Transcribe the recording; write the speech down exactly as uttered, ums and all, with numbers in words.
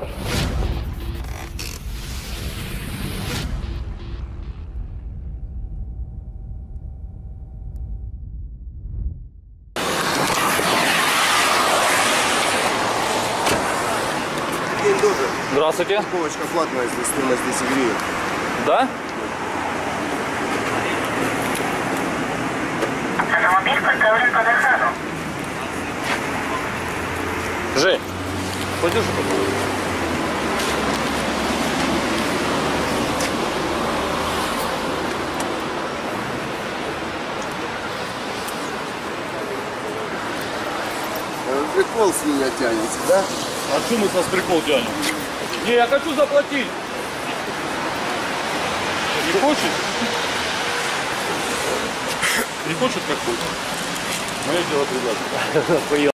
День добрый. Здравствуйте. Парковочка платная, здесь стоимость десять гривен. Да? Автомобиль поставлен под охрану. Жень, подержи, пожалуйста. Э, Прикол с меня тянете, да? А что мы с вас прикол тянем? Не, я хочу заплатить. Не хочет? Не хочет как хочет. Мое дело предлагать.